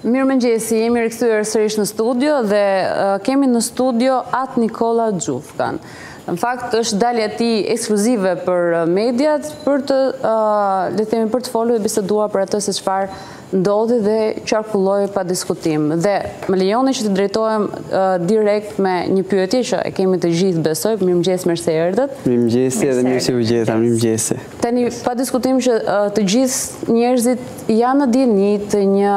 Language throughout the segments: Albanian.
Mirëmëngjesi, jemi rikthyer sërish në studio dhe kemi në studio atë Nikola Gjufkan. Në fakt është dalja e tij ekskluzive për mediat për të le të themi për të folur dhe biseduar për atë se çfarë ndodhi dhe qarkulloi pa diskutim. Dhe më lejoni që të drejtohem direkt me një pyetje që e kemi të gjithë besoj. Mirëmëngjes, mirë se erdhët. Mirëmëngjesi edhe mirë se u gjeta, mirëmëngjesi. Tani pa diskutim që të gjithë njerëzit janë në dieni të një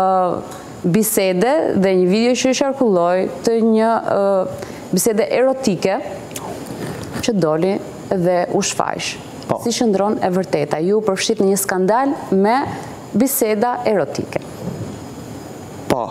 bisede dhe një video që qarkulloi të një bisede erotike që doli dhe u shfaq. Si qëndron e vërteta? Ju përfshit në një skandal me biseda erotike. Po,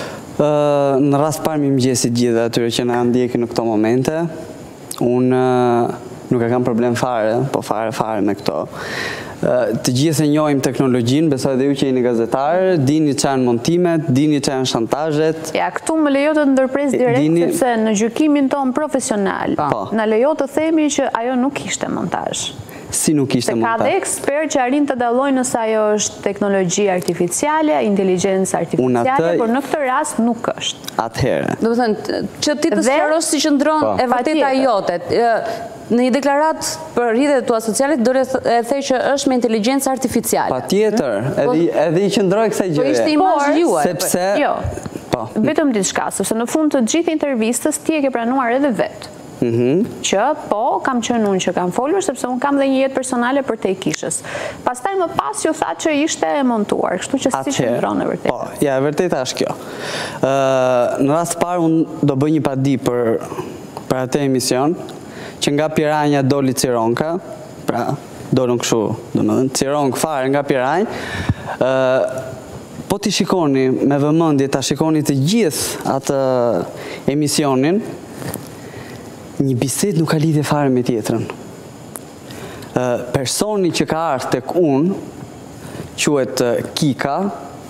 në rast parë mirëmëngjesi gjithë atyre që na ndjekin në këto momente. Unë nuk e kam problem fare, po fare me këto. Të gjithë e njohim teknologjinë, besoj dhe ju që jeni gazetarë, dini që janë montimet, dini që janë shantazhet. Ja, këtu më lejo të ndërpres direkt, sepse në gjykimin tonë profesional, në lejo të themi që ajo nuk ishte montazh. Si nuk ishte montazh? Ka dhe ekspert që arrin të dallojnë nëse ajo është teknologji artificiale, inteligjencë artificiale, por në këtë rast nuk është. Atëherë. Do të thënë, që ti të sqarosh si qëndron e vërteta jote. Në një deklarat për rrjetet tua sociale do e thej që është me inteligjencë artificiale. Patjetër, edhe i qëndroj kësaj gjëje. Po ishte imazhi juaj. Sepse jo. Vetëm diçka, sepse në fund të gjithë intervistës ti e ke pranuar edhe vetë. Që po, kam qenë unë që kam folur, sepse unë kam dhe një jetë personale për te i kishës. Pastaj më pas ju tha që ishte e montuar, kështu që si qëndron e vërteta. Po, ja, e vërteta është kjo. Në rast parë unë do bëj një padi për atë emision, që nga Piranja doli Cironka, pra dolën kështu, Cironk fare nga Piranjë, po t'i shikoni me vëmendje, ta shikoni të gjithë atë emisionin, një bisedë nuk ka lidhje fare me tjetrën. Personi që ka ardhur tek unë, quhet Kika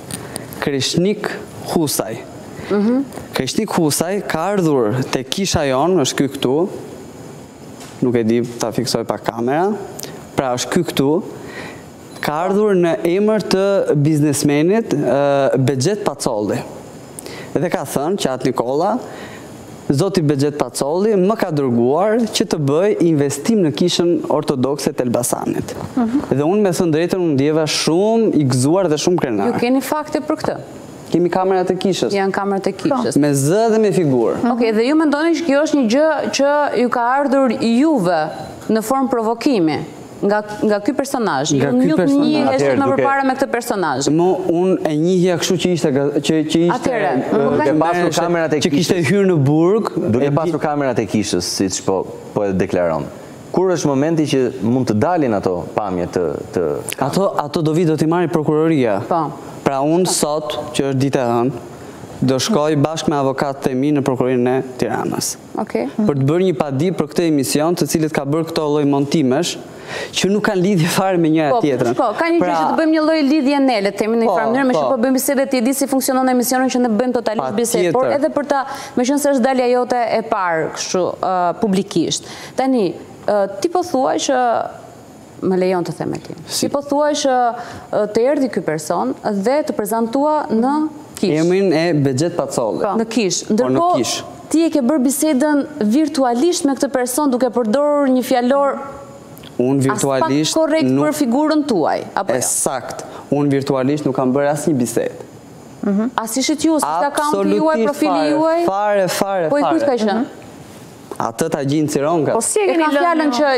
Krishnik Husaj. Krishnik Husaj ka ardhur tek kisha jonë, është ky këtu, nuk e di ta fiksoj pa kamera, pra është ky këtu, ka ardhur në emër të biznesmenit Bexhet Pacolli. Dhe ka thënë që atë Nikola, Zoti Bexhet Pacolli më ka dërguar që të bëj investim në kishën ortodokse të Elbasanit. Dhe unë me thënë drejtën unë ndjeva shumë i gëzuar dhe shumë krenar. Ju keni fakte për këtë? Kemi kamerat e kishës. Janë kamerat e kishës. Me zë dhe me figurë. Okej, dhe ju mendoni që kjo është një gjë që ju ka ardhur juve në formë provokimi nga ky personazh. Ju nuk njiheshit më përpara me këtë personazh. Unë e njihja kështu që ishte duke pasur kamerat e kishës. Që kishte hyrë në burg. Duke pasur kamerat e kishës, siç po e deklaron. Kur është momenti që mund të dalin ato pamje të... Ato do vi do t'i marri prokuroria. Pra unë sot, që është ditë e hënë, do shkoj bashkë me avokatët e mi në prokurorinë e Tiranës. Për të bërë një padi për këtë emision, të cilët ka bërë këto lloj montimesh, që nuk kanë lidhje fare me njëra tjetrën. Ka një gjë që të bëjmë një lloj lidhje ne, le të themi në një farë mënyrë, me që po bëjmë bisede ti e di si funksionon emisionin që ne bëjmë totalisht bisedë, por edhe për ta, meqense është dalja jote e parë kështu publikisht. Tani, ti po thuaj që më lejon të them ti. Ti po thuaj që të erdhi ky person dhe të prezantua në kish. Emrin e Bexhet Pacolli. Në kish. Ndërkohë ti e ke bërë bisedën virtualisht me këtë person duke përdorur një fjalor unë virtualisht aspak korrekt për figurën tuaj, apo jo? Sakt. Unë virtualisht nuk kam bërë asnjë bisedë. As ishit ju, si akaunti juaj, profili juaj? Fare. Po i kujt ka qenë? Atë ta gjinë Cironka. Po si e keni fjalën që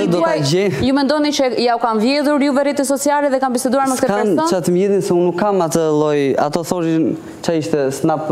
ju mendoni që ja u kanë vjedhur juve rrjetet sociale dhe kanë biseduar me këtë person? S'kan çat vjedhin se unë nuk kam atë lloj, ato thoshin ç'a ishte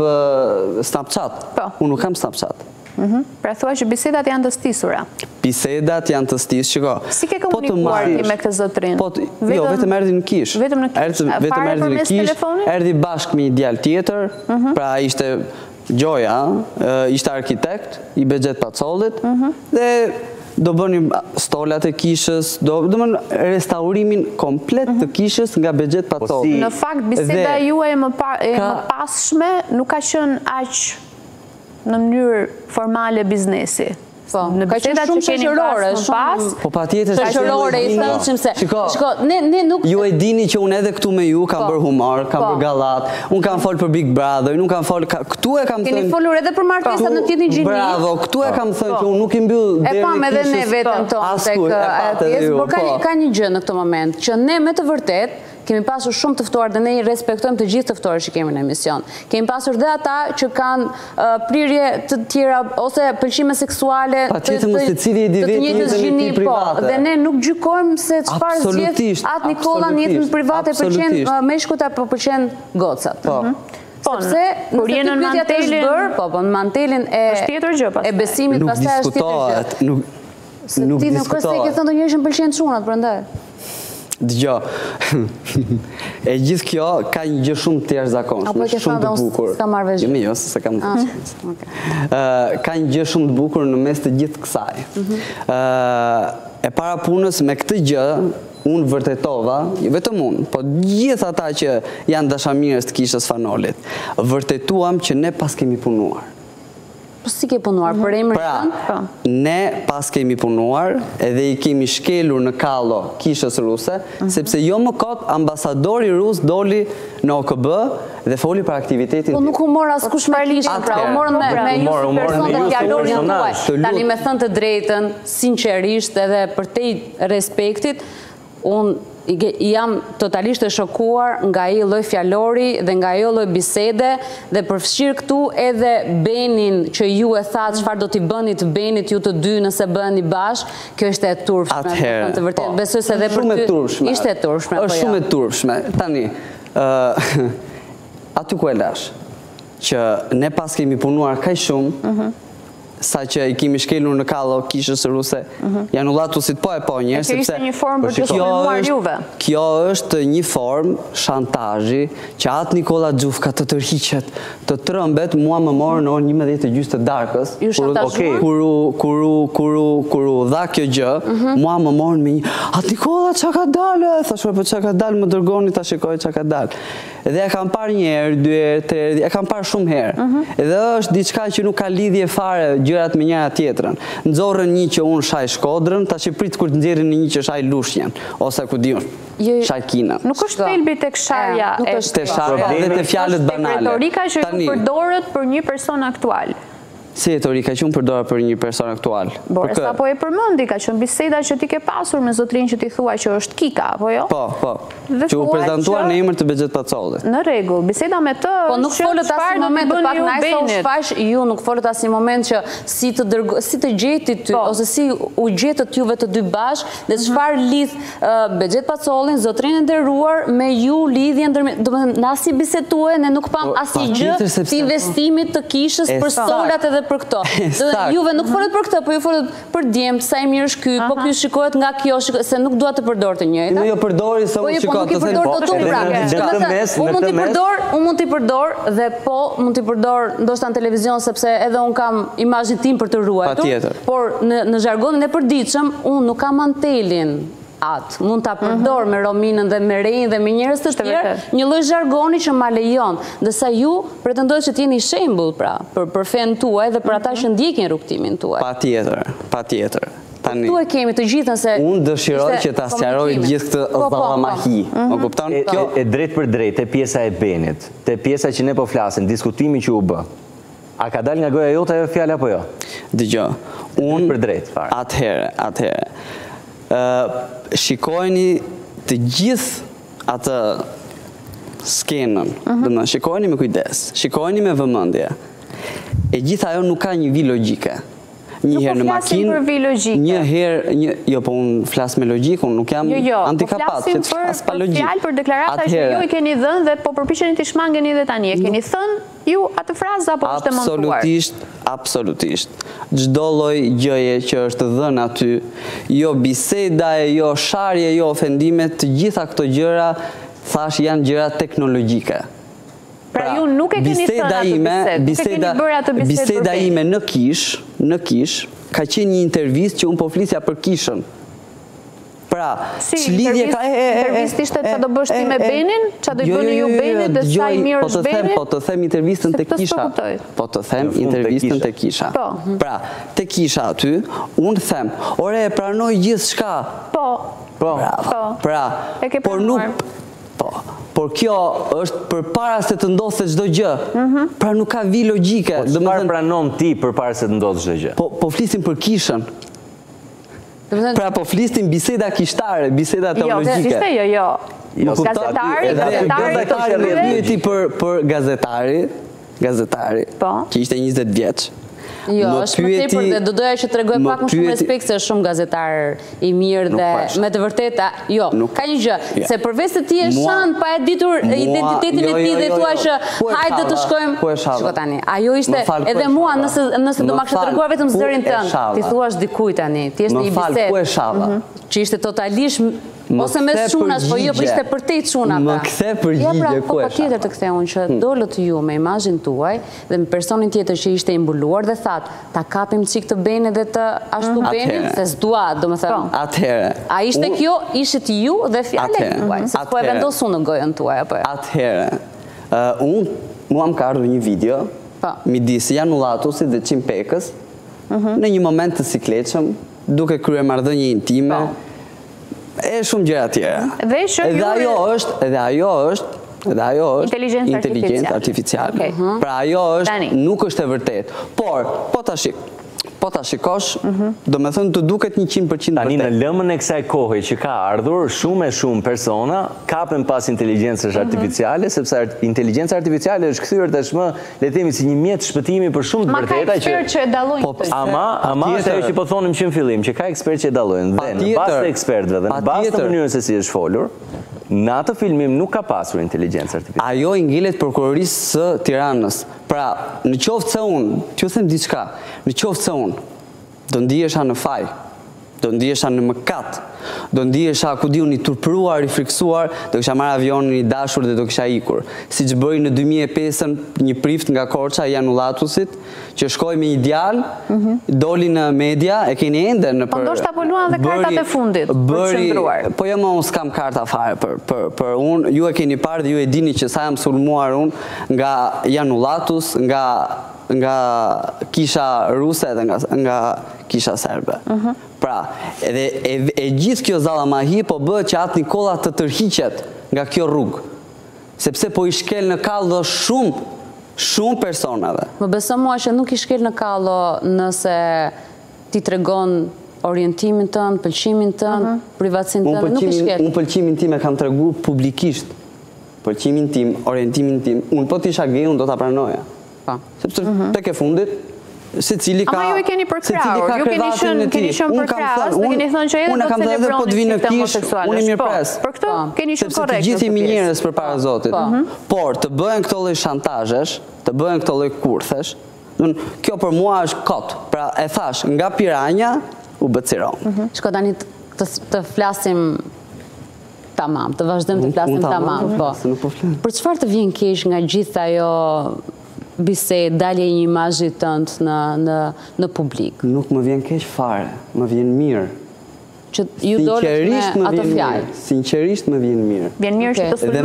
Snapchat. Unë nuk kam Snapchat. Pra thua që bisedat janë të stisura. Bisedat janë të stisura, shiko. Si ke komunikuar ti me këtë zotrin? Jo, vetëm erdhi në kish. Vetëm në kish. Vetëm erdhi në kish, erdhi bashkë me një djalë tjetër, pra ishte Gjoja, ishte arkitekt i Bexhet Pacollit, dhe do bënim stolat e kishës, do bënim restaurimin komplet të kishës nga Bexhet Pacolli. Në fakt, biseda juaj më passhme nuk ka qenë aq në mënyrë formale biznesi. Në bisedat që keni pas, po patjetër shoqërore i thënshëm se. Shiko, ne nuk ju e dini që unë edhe këtu me ju kam bërë humor, kam bërë gallat, unë kam folë për Big Brother, unë kam folë këtu e kam thënë. Keni folur edhe për martesat në tjetrin gjini. Bravo, këtu e kam thënë që unë nuk i mbyll deri. E pam edhe ne vetëm tonë tek por ka një gjë në këtë moment që ne me të vërtet kemi pasur shumë të ftuar dhe ne i respektojmë të gjithë të ftuarët që kemi në emision. Kemi pasur dhe ata që kanë prirje të tjera ose pëlqime seksuale të njëjtës gjini, dhe ne nuk gjykojmë se çfarë zgjedh atë Nikolla në jetën private pëlqen meshkujt apo pëlqen gocat. Sepse kur jenë në mantelin, mantelin e besimit pastaj është tjetër gjë. Nuk diskutohet. Ti nuk është se ke thënë ndonjëherë që pëlqen çunat prandaj. Dgjoj, e gjithë kjo ka një gjë shumë të jashtëzakonshme, shumë të bukur. S'ka marrë vesh. Jo, se kam. Ka një gjë shumë të bukur në mes të gjithë kësaj. E para punës me këtë gjë, unë vërtetova, jo vetëm unë, po gjithë ata që janë dashamirës të kishës Fanolit, vërtetuam që ne pas kemi punuar. Po si ke punuar për emrin tënd? Pra, ne pas kemi punuar edhe i kemi shkelur në kallo kishës ruse, sepse jo më kot ambasadori rus doli në OKB dhe foli për aktivitetin. Po nuk u mor askush me kishën, pra u morën me ju personat fjalorin tuaj. Tani me thënë të drejtën, sinqerisht edhe përtej respektit, unë jam totalisht e shokuar nga ai lloj fjalori dhe nga ajo lloj bisede dhe përfshir këtu edhe Benin që ju e thatë çfarë do t'i bëni të Benit ju të dy nëse bëheni bashkë, kjo ishte e turpshme. Të vërtet besoj se edhe për ty ishte e turpshme. Është shumë e turpshme. Tani, aty ku e lash, që ne pas kemi punuar kaq shumë, sa që i kemi shkelur në kallo kishës ruse, janë ullatusit po e po njerë, sepse kjo ishte një formë për të shkelluar juve. Kjo është një formë shantazhi që atë Nikolla Gjufka të tërhiqet, të trëmbet, mua më morë në orë 11:30 të darkës, kur u dha kjo gjë, mua më morë me një, atë Nikolla qa ka dalë, thashme për qa ka dalë, më dërgoni ta shikoj qa ka dalë. Edhe e kam parë një herë, 2 herë, 3 herë, e kam parë shumë herë. Edhe është diçka që nuk ka lidhje fare gjërat me njëra tjetrën. Nxorrën një që unë shaj Shkodrën, tash prit kur të nxjerrin një që shaj Lushnjën, ose ku diun, shaj Kinën. Nuk është thelbi tek sharja, tek sharja dhe te fjalët banale. Retorika që ju përdoret për një person aktual. Si retorika që unë përdora për një person aktual? Boris, apo e përmendi, ka qenë biseda që ti ke pasur me zotrin që ti thua që është Kika, apo jo? Po. Që u prezantuar në emër të Bexhet Pacollit. Në rregull, biseda me të. Po nuk folët asnjë moment, pak najsa u shfaq ju, nuk folët asnjë moment që si të gjetit ty ose si u gjetët juve të dy bashkë dhe çfarë lidh Bexhet Pacollin, zotrin e nderuar, me ju lidhjen, domethënë na si biseduar, ne nuk pam asnjë gjë të investimit të kishës për stolat edhe për këto. Juve nuk folet për këtë, po ju folet për djemt, sa i mirë është ky, po ky shikohet nga kjo, se nuk dua të përdor të njëjta. Jo përdori se unë shikoj të them. Unë mund t'i përdor dhe po mund t'i përdor ndoshta në televizion sepse edhe unë kam imazhin tim për të ruajtur. Por në zhargonin e përditshëm, unë nuk kam mantelin atë. Mund t'a përdor me Rominën dhe me Rejin dhe me njerëz të tjerë, një lloj zhargoni që ma lejon, ndërsa ju pretendojnë që t'jeni shembull pra për fen tuaj dhe për ata që ndjekin rrugtimin tuaj. Patjetër. Tu e kemi të gjithën se... Unë dëshiroj që ta sqaroj gjithë këtë dhallamahi. Më kupton? E drejt për drejt, te pjesa e Benit, te pjesa që ne po flasim, diskutimi që u bë. A ka dal nga goja jote ajo fjalë apo jo? Dëgjoj. Unë për drejt fare. Atëherë. Shikojni të gjithë atë skenën, domethënë shikojni me kujdes, shikojni me vëmendje. E gjithë ajo nuk ka një vi logjike. Një herë në makinë, një herë, jo po unë flas me logjikë, unë nuk jam antikapat, që të flas pa logjikë. Fjalë për deklarata që ju i keni dhënë dhe po përpiqeni t'i shmangeni edhe tani. E keni thënë ju atë frazë apo është e montuar? Absolutisht. Çdo lloj gjëje që është dhënë aty, jo biseda, jo sharje, jo ofendime, të gjitha këto gjëra thash janë gjëra teknologjike. Pra ju nuk e keni thënë atë bisedë, biseda ime në kish, ka qenë një intervistë që unë po flisja për kishën. Pra, ç'lidhje ka... Intervist ishte që do bësh ti me Benin? Që do i bëni ju Benin dhe sa i mirë është Benin? Po të them intervistën të kisha. Po të them intervistën të kisha. Pra, të kisha aty, unë them, ore, pranoj gjithë shka. Pra, por nuk... Por kjo është për para se të ndodhë çdo gjë. Pra nuk ka vi logjike. Po çfarë pranon ti për para se të ndodhë çdo gjë? Po flisim për kishën. Pra po flisim biseda kishtare, biseda teologjike. Jo. Gazetari pyeti për gazetari, që ishte 20 vjeç. Jo, është më tepër dhe do doja që të regoj pak më shumë respekt se është shumë gazetar i mirë dhe me të vërteta, jo, ka një gjë, se përveç se ti e shan pa e ditur identitetin e ti dhe thua që hajde të shkojmë, shko tani, ajo ishte edhe mua nëse do ma kështë të reguar vetëm zërin tënë, ti thua është dikuj tani, ti është një biset, që ishte totalisht ose me shunash, po jo, po ishte për te i shuna. Më kthe përgjigje ku e tjetër të kthe unë që dollët ju me imazhin tuaj dhe me personin tjetër që ishte imbuluar dhe thatë, ta kapim qik të Beni dhe të ashtu Beni, se s'dua, do më thëmë. Atëhere. A ishte kjo, ishit ju dhe fjale tuaj, se s'po e vendosu në gojën tuaj, apo jo? Atëhere. Mua më ka ardhur një video, midis Janulatusit dhe Qimpekës, në një moment të sikleqëm, duke kryer marrëdhënie intime, e shumë gjëra tjera. Edhe ajo është inteligencë artificiale. Pra ajo është, nuk është e vërtet. Por, po ta shikosh, do me thënë të duket 100% vërtet. Tani në lëmën e kësaj kohë që ka ardhur, shumë e shumë persona kapen pas inteligencës artificiale, sepse inteligenca artificiale është kthyer tashmë, le të themi, si një mjet shpëtimi për shumë të vërteta që... Ma ka ekspert që e dallojnë. Ama është ajo që po thonim që në fillim, që ka ekspert që e dallojnë. Dhe në bazë të ekspertëve dhe në bazë të mënyrës se si është folur, në atë filmim nuk ka pasur inteligencë artificiale. Ajo i ngilet prokurorisë së Tiranës. Pra, në qoftë se unë, që them diçka, në qoftë se unë, do ndihesha në faj, do ndihesha në mëkat, do ndihesha ku diun i turpëruar, i friksuar, do kisha marrë avionin i dashur dhe do kisha ikur. Siç bëri në 2005 një prift nga Korça i Janulatusit, që shkoi me një djalë, doli në media, e keni ende në Po ndoshta po luan dhe kartat e fundit për qëndruar. Po jo, unë s'kam karta fare për unë, ju e keni parë dhe ju e dini që sa jam sulmuar unë nga Janulatus, nga kisha ruse dhe nga kisha serbe. Pra, e gjithë kjo zallamahi po bëhet që atë Nikola të tërhiqet nga kjo rrugë. Sepse po i shkel në kallo shumë personave. Më beso mua që nuk i shkel në kallo nëse ti tregon orientimin tënë, pëlqimin tënë, privatsin tënë, nuk i shkel. Unë pëlqimin tim e kam tregu publikisht. Pëlqimin tim, orientimin tim, unë po t'isha gej, unë do t'a pranoja. Sepse tek e fundit, se cili ka... Ama ju i keni përkrahur, ju keni qenë përkrahës dhe keni thënë që edhe do të celebroni çifte homoseksuale. Për këto keni qenë korrekt. Sepse të gjithë jemi njerëz përpara Zotit. Por të bëhen këto lloj shantazhesh, të bëhen këto lloj kurthesh, kjo për mua është kot. Pra e thash, nga Piranja u bë Ciron. Shko tani të flasim tamam, të vazhdojmë të flasim tamam. Për çfarë të vjen keq nga gjithë ajo bised, dalje një imazhit tënd në publik? Nuk më vjen keq fare, më vjen mirë. Që ju dolët me ato fjalë. Sinqerisht më vjen mirë. Vjen mirë që të sulmojnë.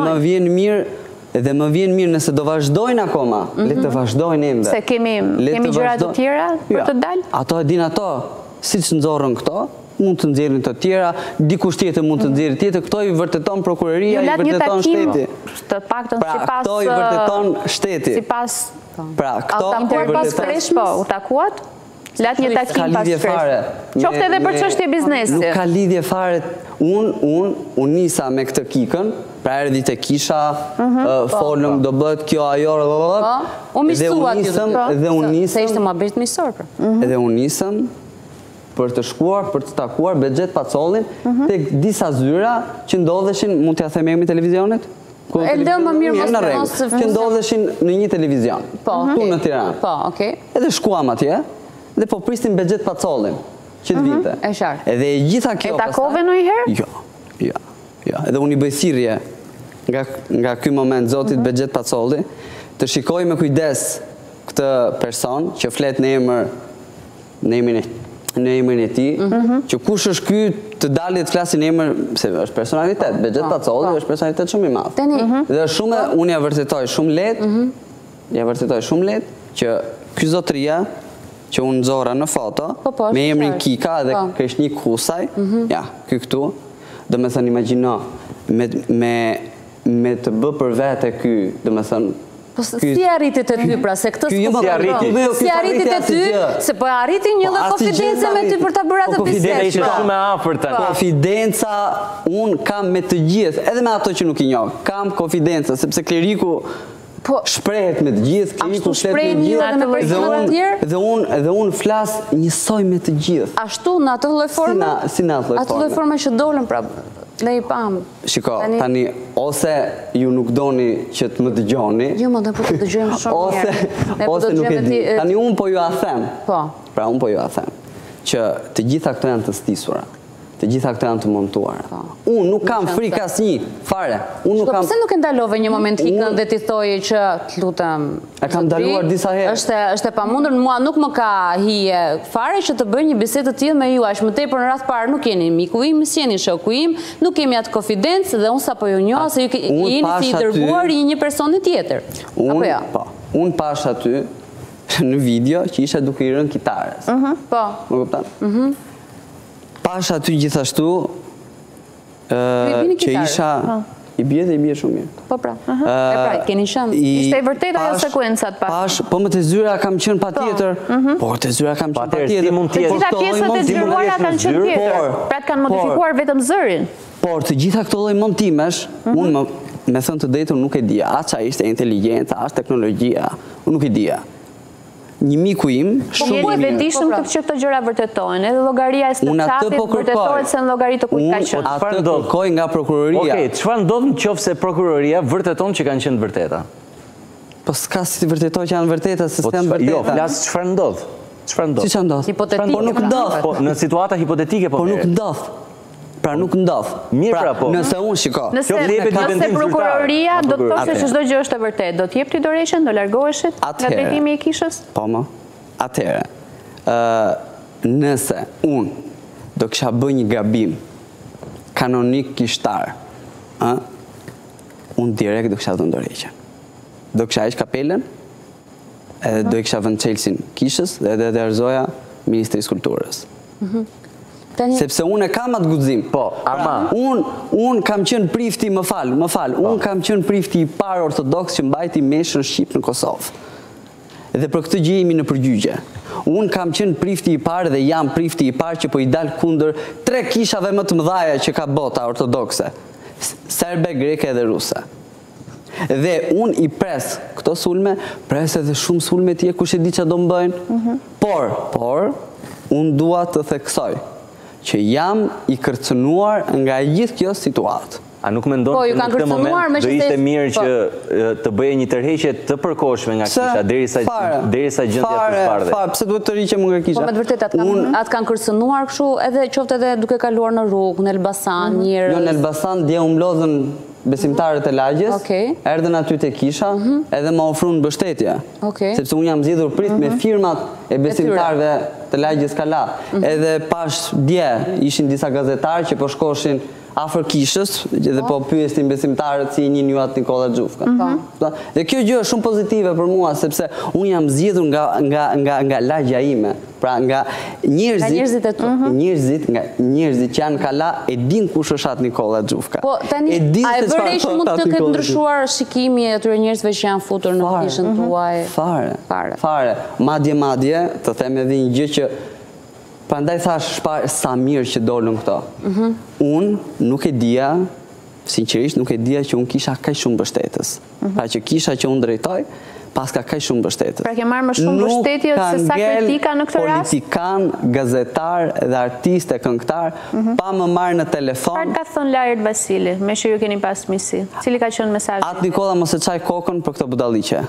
Dhe më vjen mirë nëse do vazhdojnë akoma, le të vazhdojnë ende. Se kemi gjëra të tjera për të dalë? Ato e din ato, siç nxorrën këto, mund të nxjerrin të tjera, dikush tjetër mund të nxjerrë tjetër, këto i vërteton prokuroria, i vërteton shteti. Të paktën sipas këto i vërteton shteti. Sipas Pra, këto pas fresh po, u takuat? Lat një takim pas fresh. Qofte edhe për çështje biznesi. Nuk ka lidhje fare. Unë nisa me këtë kikën, pra erdhi te kisha, folëm, do bëhet kjo ajo, dhe unë nisëm, se ishte muhabet miqësor. Edhe unë nisëm për të shkuar, për të takuar Bexhet Pacollin tek disa zyra që ndodheshin, mund t'ja them emrin televizionit? E lë më mirë mos që ndodheshin në një televizion, tu në Tiranë. Po, okej. Edhe shkuam atje, dhe po pristin Bexhet Pacollin, që të vite. E qartë. Edhe e gjitha kjo... E takove ndonjëherë? Jo. Edhe unë i bëj thirrje nga ky moment zotit Bexhet Pacolli, të shikoj me kujdes këtë person që flet në emrin në emrin e tij, që kush është ky të dalit të flasin emër, se është personalitet, Bexhet Pacolli është personalitet shumë i madh. Dhe është shumë, unë ja vërtetoj shumë lehtë, që ky zotëria që unë nxorra në foto, me emrin Kika dhe Kreshnik Husaj, ja, ky këtu, do me thënë imagjino, me të bë për vete ky, do me thënë, si arritit e ty, pra, se këtë si arritit e ty, se po arriti një dhe konfidencë me ty për të bërë atë bisedë. Konfidenca, unë kam me të gjithë, edhe me ato që nuk i njoh, kam konfidenca, sepse kleriku shprehet me të gjithë, kleriku shprehet me të gjithë, dhe unë flas njësoj me të gjithë. Ashtu, në atë lloj forme? Si në atë lloj forme. Atë lloj forme që dolën, pra, ne i pam. Shiko, tani, ose ju nuk doni që të më dëgjoni, jo, më dhe po të dëgjojmë shumë mirë. Ose nuk e di. Tani, unë po ju a them. Po. Pra, unë po ju a them. Që të gjitha këto janë të stisura. Të gjitha këto janë të montuara. Unë nuk kam frikë asnjë, fare. Pse nuk e ndalove një moment Kikën dhe ti thoje që, të lutem, e kam ndaluar disa herë. Është e pamundur, mua nuk më ka hije fare që të bëj një bisedë të tillë me ju, aq më tepër në radh parë nuk jeni miku im, s'jeni shoku im, nuk kemi atë konfidencë dhe unë sapo ju njoh se ju jeni si i dërguar i një personi tjetër. Apo jo? Po. Unë pash aty në video që isha duke i rënë kitarës. Po. Më kupton? Pash aty gjithashtu që isha i bie shumë mirë. Po pra. E pra, keni qenë. Ishte e vërtet ajo sekuencat pas. Po më të zyra kam qenë patjetër. Po të zyra kam qenë patjetër. Të gjitha pjesët e zgjeruara kanë qenë tjetër. Pra të kanë modifikuar vetëm zërin. Por të gjitha këto lloj montimesh, unë me thënë të drejtën nuk e dija. Aça ishte inteligjenca, as teknologjia, unë nuk e dija. Një miku im, shumë mirë. Po e vetishëm të që këto gjëra vërtetojnë, edhe llogaria e Snapchatit vërtetohet se në llogari të kujt ka qenë. Atë kërkoj nga prokuroria. Okej, çfarë ndodh nëse prokuroria vërteton që kanë qenë të vërteta? Po s'ka si të vërtetoj që janë vërteta, se s'janë vërteta. Jo, flas çfarë ndodh. Çfarë ndodh? Si çfarë ndodh? Hipotetike. Po nuk ndodh. Po në situata hipotetike po. Po nuk ndodh. Pra nuk ndodh. Mirë pra po. Nëse unë shiko. Nëse prokuroria do të thoshte se çdo gjë është e vërtetë, do të jep ti dorëshën, do largoheshit nga drejtimi i kishës? Po më. Atëherë, nëse unë do kisha bërë një gabim kanonik kishtar, unë direkt do kisha dhënë dorëheqjen. Do kisha heq kapelen, edhe do kisha vënë çelësin kishës dhe do dorëzoja Ministrisë Kulturës. Sepse unë e kam atë guxim. Po, ama. Unë kam qenë prifti, më fal, unë kam qenë prifti i parë ortodoks që mbajti meshën shqip në Kosovë. Dhe për këtë gjë jemi në përgjigje. Unë kam qenë prifti i parë dhe jam prifti i parë që po i dal kundër 3 kishave më të mëdhaja që ka bota ortodokse. Serbe, greke dhe ruse. Dhe unë i pres këto sulme, pres edhe shumë sulme tje kush e di që do më bëjnë. Por, unë dua të theksoj që jam i kërcënuar nga gjithë kjo situatë. A nuk mendon që në këtë moment do ishte mirë që të bëje një tërheqje të përkohshme nga kisha derisa gjendja të zbardhej? Pse duhet të rriqem nga kisha? Po me të vërtetë atë kanë kërcënuar kështu, edhe qoftë edhe duke kaluar në rrugë, në Elbasan, njerëz. Jo, në Elbasan dje u mlodhën besimtarët e lagjes, erdhën aty te kisha, edhe ma ofruan mbështetje. Sepse unë jam zgjedhur prit me firmat e besimtarëve të lagjes Kala. Edhe pash dje ishin disa gazetarë që po shkoshin afër kishës dhe po pyestin besimtarët si njihni ju atë Nikola Xhufkan. Dhe kjo gjë është shumë pozitive për mua sepse unë jam zgjedhur nga lagja ime. Pra nga njerëzit e tu. Njerëzit që janë Kala e din kush është atë Nikola Xhufka. Po tani a e vërej që mund të ketë ndryshuar shikimi e atyre njerëzve që janë futur në kishën tuaj? Fare. Madje të them edhe një gjë që prandaj thash sa mirë që dolën këto. Unë nuk e dija, sinqerisht nuk e dija që unë kisha kaq shumë mbështetës. Pra që kisha që unë drejtoj, paska kaq shumë mbështetës. Pra ke marrë më shumë mbështetje se sa kritika në këtë rast? Politikan, gazetar dhe artiste, këngëtar, pa më marrë në telefon. Çfarë ka thënë Lajrit Vasili, me që ju keni pas misi? Cili ka qenë mesazhi? Atë Nikola mos e çaj kokën për këtë budalliqe.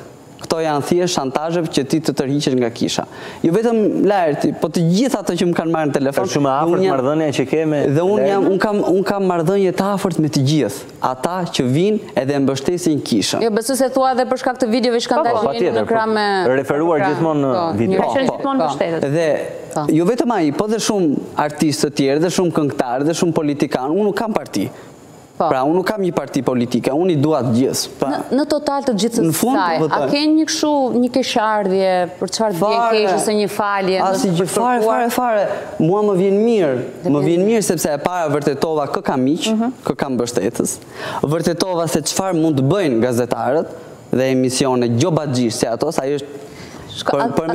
këto janë thjesht shantazhe që ti të tërhiqesh nga kisha. Jo vetëm lajrti, po të gjithë ato që më kanë marrë në telefon. Shumë afërt marrëdhënia që keme. Dhe unë kam marrëdhënie të afërt me të gjithë, ata që vinë edhe mbështesin kishën. Jo, besoj se thua edhe për shkak të videove që kanë dalë në ekran me referuar gjithmonë në video. Ka qenë gjithmonë mbështetet. Dhe jo vetëm ai, po dhe shumë artistë të tjerë, dhe shumë këngëtarë, dhe shumë politikanë, unë nuk kam parti. Pra, unë nuk kam një parti politike, unë i dua të gjithë. Në total të gjithë saj, a ke një keshardhje për çfarë të vjen keq ose një falje? Asi që fare, mua më vjen mirë sepse e para vërtetova kë kam miq, kë kam mbështetës, vërtetova se çfarë mund të bëjnë gazetarët dhe emisione gjobaxhish si ato, sa është për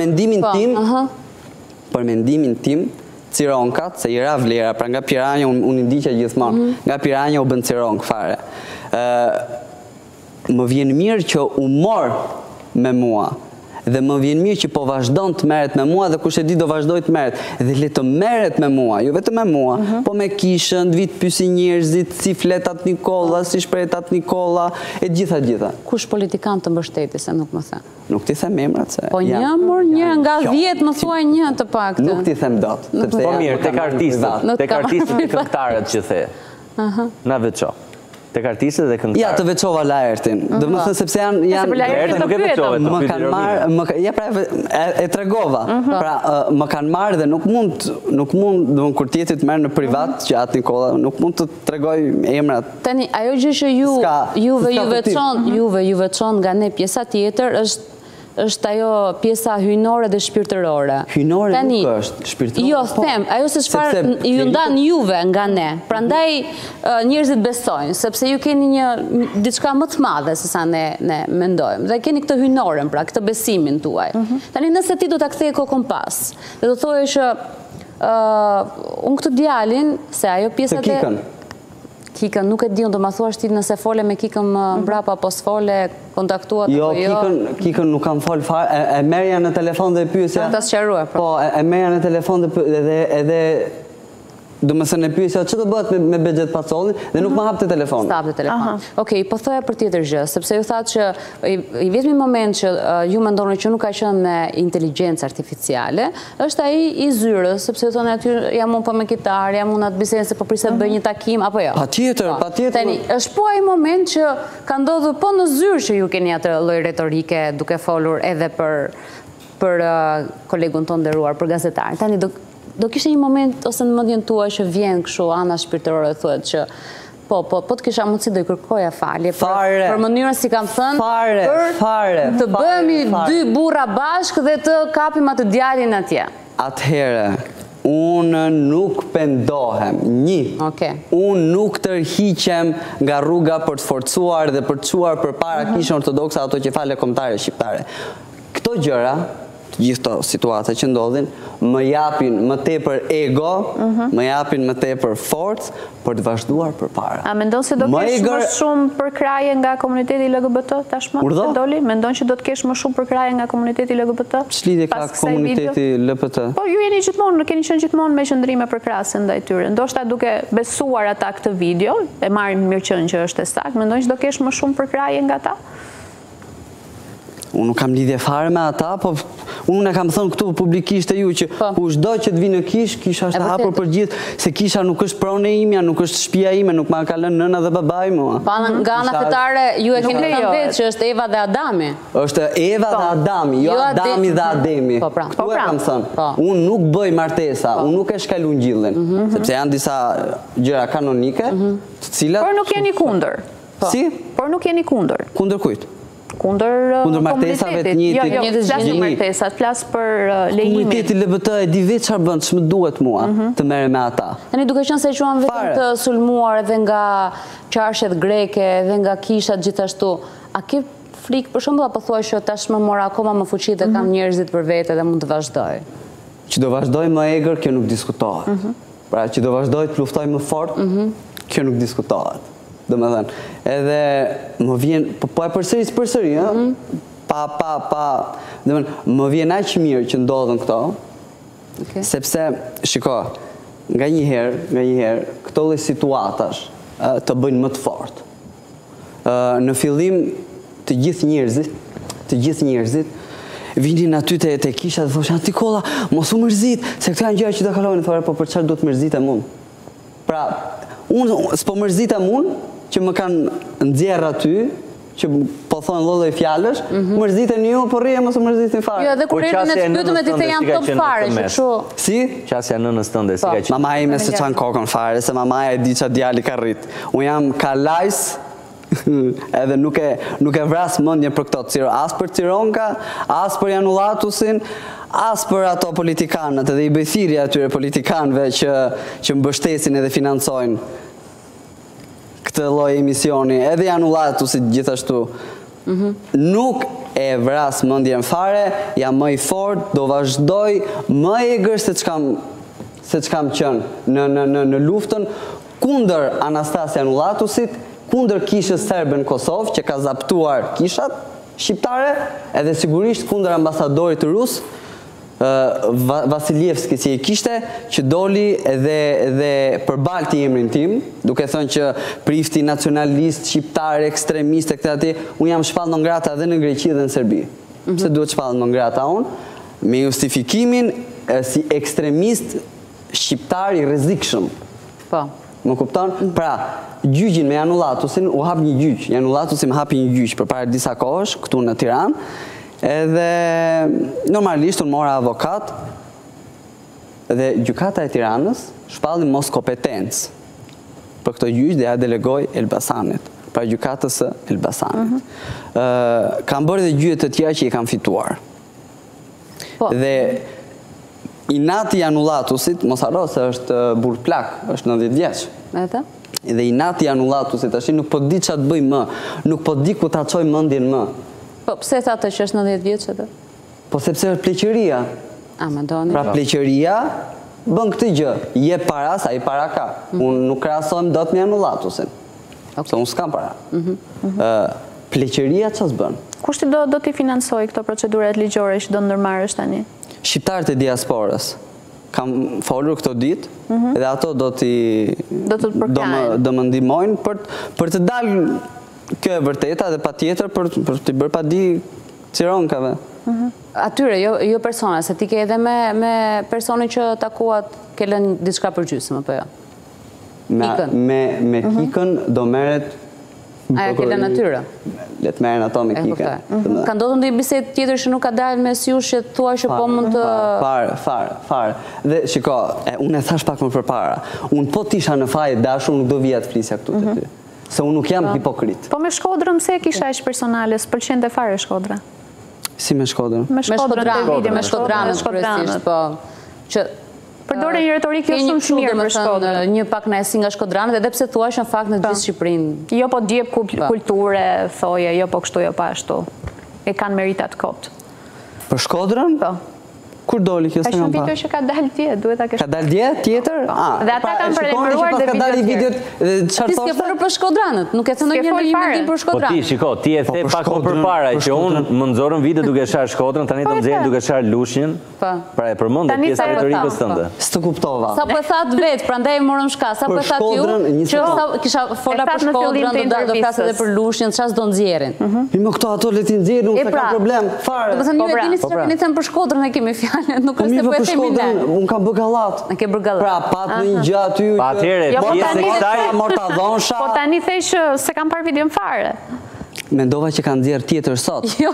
mendimin tim, Cironkat, se i ra vlera, pra nga Piranja unë ndiqja gjithmonë, nga Piranja u bën Cironk fare. Më vjen mirë që u mor me mua, dhe më vjen mirë që po vazhdon të merret me mua dhe kush e di do vazhdoj të merret, dhe le të merret me mua, jo vetëm me mua, po me kishën, vit pyesi njerëzit, si fletat Nikolla, si shpretat Nikolla, e gjitha. Kush politikan të mbështeti, se nuk më the? Nuk ti them emrat se... Po një nga 10 më thuaj një të paktë. Nuk ti them dot. Po mirë, tek artistët dhe këngëtarët që the. Na veço. Tek artistët dhe këngëtarët. Ja, të veçova Laertin. Do më thënë sepse janë... Laertin nuk e veçove të pyetje Romi. Ja, pra e tregova. Pra, më kanë marrë dhe nuk mund, do më kur tjeti të merë në privat, që atë Nikolla, nuk mund të tregoj emrat. Tani, ajo gjë që juve ju veçon nga ne pjesa tjetër, është ajo pjesa hyjnore dhe shpirtërore. Hyjnore nuk është, shpirtërore. Jo, them, ajo se çfarë ju ndan juve nga ne. Prandaj njerëzit besojnë, sepse ju keni një diçka më të madhe se sa ne mendojmë. Dhe keni këtë hyjnoren, pra, këtë besimin tuaj. Tani nëse ti do ta kthej kokën pas, dhe do thojë që unë këtë djalin, se ajo pjesa të Kikën, nuk e di, unë do ma thua ti nëse fole me Kikën më mbrapa, apo s'fole, kontaktuat apo jo? Jo, Kikën nuk kam fol fare, e merja në telefon dhe pyesja. Ta sqaruar, po, e merja në telefon dhe edhe do më thënë e pyesja që do bëhet me Bexhet Pacollin dhe nuk më hapte telefon. S'hapte telefon. Okej, po thoja për tjetër gjë, sepse ju thatë që i vetmi moment që ju mendoni që nuk ka qenë me inteligjencë artificiale, është ai i zyrës, sepse ju thonë aty jam unë po me kitar, jam unë atë bisedën se po prisja të bëj një takim apo jo. Patjetër. Tani, është po ai moment që ka ndodhur po në zyrë që ju keni atë lloj retorike duke folur edhe për kolegun tonë nderuar, për gazetarin. Tani do kishte një moment ose në mendjen tuaj që vjen kështu ana shpirtërore thuhet që po të kisha mundësi do i kërkoja falje për mënyrën si kam thënë për të bëhemi dy burra bashkë dhe të kapim atë djalin atje. Atëherë, unë nuk pendohem, unë nuk tërhiqem nga rruga për të forcuar dhe për të çuar përpara kishën ortodokse ato që fale kombëtare shqiptare. Këto gjëra, gjithë të situata që ndodhin, më japin më tepër ego, më japin më tepër forcë për të vazhduar përpara. A mendon se do kesh më shumë përkraje nga komuniteti LGBT tashmë? Mendon që do të kesh më shumë përkraje nga komuniteti LGBT? Ç'lidhje ka komuniteti LGBT? Po ju keni qenë gjithmonë me qëndrime përkrase ndaj tyre. Ndoshta duke besuar ata këtë video, e marrin mirëqenë që është e saktë, mendon që do kesh më shumë përkraje nga ta? Unë nuk kam lidhje fare me ata, po unë e kam thënë këtu publikisht e ju që kushdo që të vinë në kisha është hapur për gjithë, se kisha nuk është pronë e imja, nuk është shtëpia ime, nuk ma ka lënë nëna dhe babaj mua. Pa nga ana fetare, ju e keni thënë vetë që është Eva dhe Adami. Është Eva dhe Adami, jo Adami dhe Ademi. Këtu e kam thënë. Unë nuk bëj martesa, unë nuk e shkalu ngjillin, sepse janë disa gjëra kanonike, të cilat... Por nuk jeni kundër. Si? Por nuk jeni kundër. Kundër kujt? Kundër martesave të njëjtit. Jo, flas për martesat, flas për lejimin. Komuniteti LGBT e di vetë çfarë bën, ç'më duhet mua të merrem me ata. Tani duke qenë se quan vetëm të sulmuar edhe nga qarshet greke, edhe nga kishat gjithashtu, a ke frikë për shembull apo thua që tashmë mora akoma më fuqi dhe kam njerëzit për vete dhe mund të vazhdoj? Që do vazhdoj më egër, kjo nuk diskutohet. Pra që do vazhdoj të luftoj më fort, kjo nuk diskutohet. Dhe me dhenë, edhe më vjen, po e përsëri, dhe më vjen aq mirë që ndodhen këto, sepse, shiko, nga njëherë, këto dhe situatash të bëjnë më të fort. Në fillim të gjithë njerëzit të gjithë njerëzit, vinin aty te kisha dhe thoshin, Nikola, mos u mërzit, se këto janë gjëra që do kalojnë, thore, po për çfarë duhet mërzitem unë? Pra, unë s'po mërzitem unë që më kanë nxjerr aty, që po thonë lloj fjalësh, mërziten ju, po rrije mos u mërzitin fare. Jo, edhe kur erdhën të pyetëm me ditë janë top fare, kështu. Si? Qasja nënës tënde, si ka qenë? Mamaja ime se çan kokën fare, se mamaja e di ç'a djali ka rrit. Unë jam kalajs, edhe nuk e vras mendjen për këto, as për Cironka, as për Janulatusin, as për ato politikanët, edhe i bëj thirrje atyre politikanëve që mbështesin edhe financojnë këtë lloj emisioni, edhe Janulatusit gjithashtu. Nuk e vras mendjen fare, jam më i fort, do vazhdoj më egrë se ç'kam qenë në luftën kundër Anastasia Janulatusit, kundër kishës serbe në Kosovë, që ka zaptuar kishat shqiptare, edhe sigurisht kundër ambasadorit rus, Vasiljevski si e kishte, që doli edhe përbalti emrin tim, duke thënë që prifti nacionalist, shqiptar, ekstremist, e këtë ati, unë jam shpallë non grata edhe në Greqi dhe në Serbi. Pse duhet shpallë non grata unë? Me justifikimin si ekstremist shqiptar i rrezikshëm. Po. Më kupton? Pra, gjyqin me Janulatusin, u hap një gjyq. Janulatusin më hapi një gjyq përpara disa kohësh, këtu në Tiranë, edhe normalisht unë mora avokat, dhe gjykata e Tiranës shpalli mos kompetencë për këto gjyq dhe ja delegoj Elbasanit, pra gjykatës së Elbasanit. Kam bërë dhe gjyqe të tjera që i kam fituar. Dhe inati Janulatusit, mos harro se është burr plak, është 90 vjeç. Dhe inati Janulatusit tash nuk po di ç'a të bëj më, nuk po di ku ta çoj mendjen më. Po pse thatë që është 90 vjeç atë? Po sepse është pleqëria. Pra pleqëria bën këtë gjë, jep para, sa i para ka. Unë nuk krahasohem dot me Janulatusin. Se unë s'kam para. Pleqëria ç'as bën? Kushti do t'i financoj këto procedurat ligjore që do ndërmarrësh tani? Shqiptarët e diasporës. Kam folur këto ditë, edhe ato do më ndihmojnë për të dalë. Kjo e vërteta dhe pa tjetër për t'i bërë pa di Cironkave. Atyre, jo persona, se ti ke edhe me personi që takuat ke lënë diçka përgjysmë, apo jo? Me Kikën do merret... Aja ke lënë atyre? Letë merren ato me Kikën. Ka ndodhur ndonjë bisedë tjetër që nuk ka dalë mes jush që thua që po mund të... Fare. Dhe shiko, unë e thash pak më përpara. Unë po t'isha në faje dashur, nuk do vija të flisja këtu të ty. Se unë nuk jam hipokrit. Po me Shkodrën se kisha aq personale, s'pëlqente fare Shkodra? Si me Shkodrën? Me Shkodranët kryesisht, po. Përdore një retorikë jo shumë mirë për Shkodrën. Një pak nësi nga Shkodranët, edhe pse thua që në fakt në gjithë Shqipërinë. Jo po djep kulture, thoje, jo po kështu, jo pa ashtu. E kanë meritat kot. Për Shkodrën? Po. Kur doli kjo se kam pa? Ka shumë video që ka dalë dje, duhet ta kesh. Ka dalë dje tjetër? Dhe ata kanë preferuar dhe videot tjerë. Ti s'ke folur për Shkodranët, nuk e thënë një mendim për Shkodranët. Po ti, shiko, ti e the pak më përpara që unë më nxorën video duke shar Shkodrën, tani do nxjerrin duke shar Lushnjën. Pra e përmend pjesën e retorikës tënde. S'të kuptova. Sa po that vet, prandaj e morëm shkas. Sa po that ju, që kisha fola për Shkodrën, do flasë edhe për Lushnjën, çfarë do nxjerrin. Më këto ato le ti nxjerrin, nuk ka problem. Fare. Do të thënë ju e dini se çfarë keni thënë për Shkodrën e kemi fjalën, nuk është se po e themi ne. Unë kam bë gallat. Në ke bërë gallat. Pra, pat në një gjë aty... Pa atëre, pjesë e kësaj... Mortadhonsha... Po tani thej që se kam parë videon fare. Mendova që kanë nxjerr tjetër sot. Jo.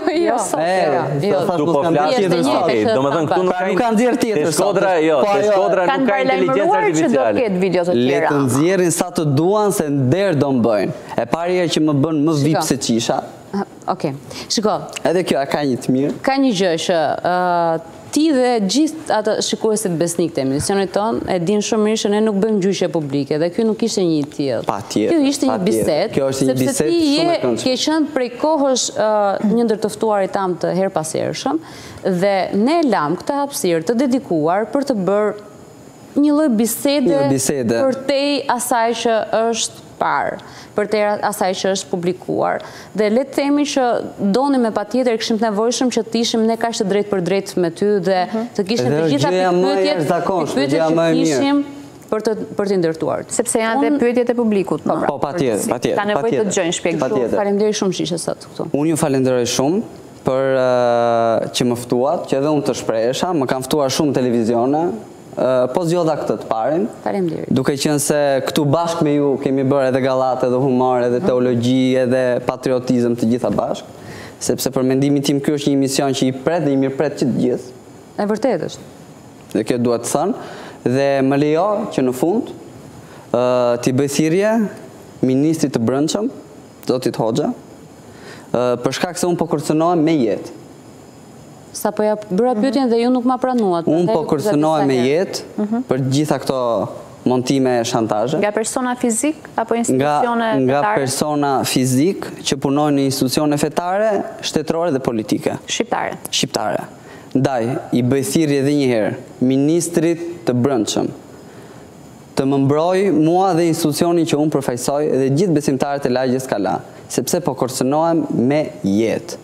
Tu po flas tjetër sot. Domethënë këtu nuk kanë nxjerr tjetër sot. Shkodra jo, Shkodra nuk ka inteligjencë artificiale. Që do ketë video të tjera. Le të nxjerrin sa të duan se nder do mbëjnë. E pari herë që më bën më vip se qisha. Okej. Shiko. Edhe kjo ka një të mirë. Ka një gjë që ti dhe gjithë atë shikuesit besnik të emisionit tonë e din shumë mirë që ne nuk bëjmë gjyqje publike dhe kjo nuk ishte një tillë. Patjetër. Kjo ishte një bisedë, sepse ti ke qenë prej kohësh një ndër të ftuarit tam të herpashershëm dhe ne lam këtë hapësirë të dedikuar për të bërë një lloj bisede përtej asaj që është parë, për te asaj që është publikuar. Dhe le të themi që doni me patjetër kishim të nevojshëm që të ishim ne kaq të drejt për drejt me ty dhe të kishim të gjitha pyetjet që kishim për t'i ndërtuar. Sepse janë dhe pyetjet e publikut. Po, patjetër. Ka nevojë të dëgjojnë shpjegim. Faleminderit shumë që ishe sot këtu. Unë ju falenderoj shumë për që më ftuat, që edhe unë të shpresha, më kam ftuar shumë televizione, po zgjodha këtë të parin. Faleminderit. Duke qenë se këtu bashkë me ju kemi bërë edhe gallat, edhe humor, edhe teologji, edhe patriotizëm të gjitha bashkë, sepse për mendimin tim ky është një mision që i pret dhe i mirëpret që të gjithë. E vërtet është. Dhe kjo duhet të thënë, dhe më lejo që në fund t'i bëj thirrje ministrit të brendshëm, zotit Hoxha, për shkak se unë po kërcënohem me jetë. Sa po ja bëra pyetjen dhe ju nuk ma pranuat. Unë po kërcënohem me jetë për gjitha këto montime e shantazhe. Nga persona fizik apo institucione fetare? Nga persona fizik që punojnë në institucione fetare, shtetërore dhe politike. Shqiptare. Ndaj, i bëj thirrje edhe një herë ministrit të brendshëm të më mbroj mua dhe institucionin që unë përfaqësoj dhe gjithë besimtarët e lagjes Kala, sepse po kërcënohem me jetë.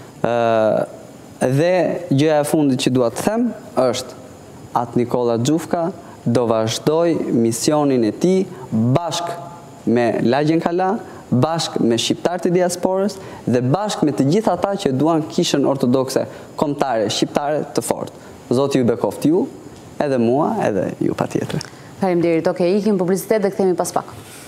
Dhe gjëja e fundit që dua të them është atë Nikola Xhufka do vazhdoj misionin e tij bashkë me lagjen Kala, bashkë me shqiptarët e diasporës dhe bashkë me të gjithë ata që duan kishën ortodokse kombëtare shqiptare të fortë. Zoti ju bekoft ju, edhe mua, edhe ju patjetër. Faleminderit. Okej, ikim publicitet dhe kthehemi pas pak.